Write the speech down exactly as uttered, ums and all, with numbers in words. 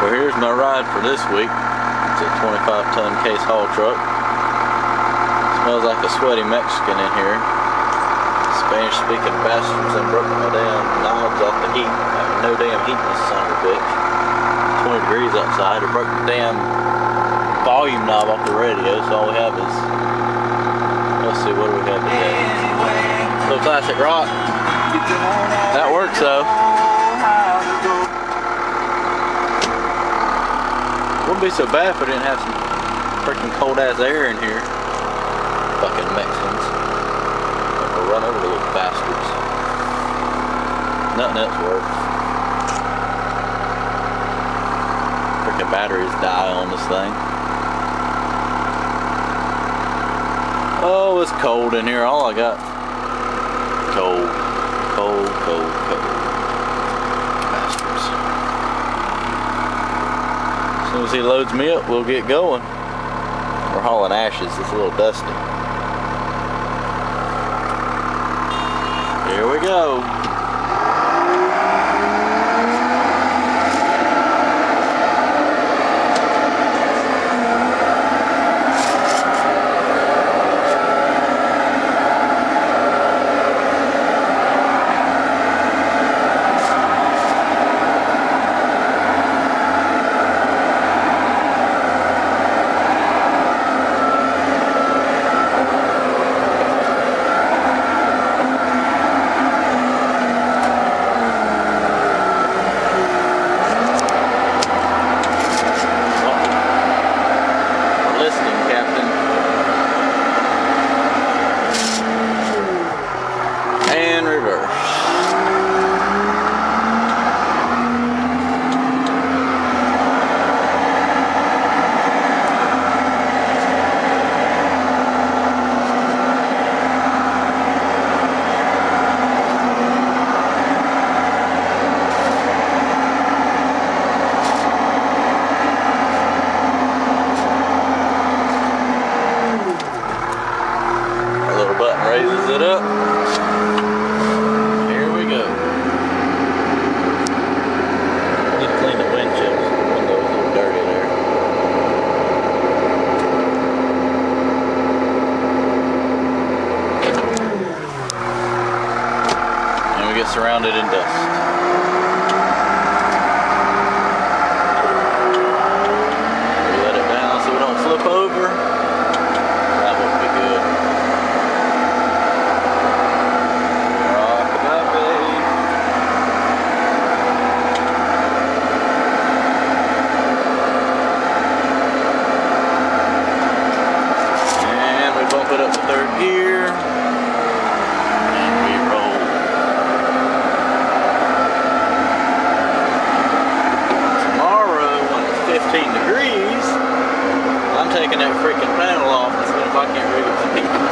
So here's my ride for this week. It's a twenty-five ton case haul truck. Smells like a sweaty Mexican in here. Spanish speaking bastards and broke my damn knobs off the heat. I have no damn heat in this son of a bitch. twenty degrees outside. It broke the damn volume knob off the radio, so all we have is, let's see, what do we have today? Little classic rock. That works though. Wouldn't be so bad if I didn't have some freaking cold ass air in here. Fucking Mexicans. We'll run over the little bastards. Nothing else works. Freaking batteries die on this thing. Oh, it's cold in here. All I got. Cold. Cold, cold, cold. Bastards. As soon as he loads me up, we'll get going. We're hauling ashes. It's a little dusty. Here we go. And reverse. A little button raises it up. Get surrounded in dust. We let it down so we don't flip over. That wouldn't be good. Rock-a-bye. And we bump it up to third gear. fifteen degrees, I'm taking that freaking panel off and seeing if I can't rig it to heat.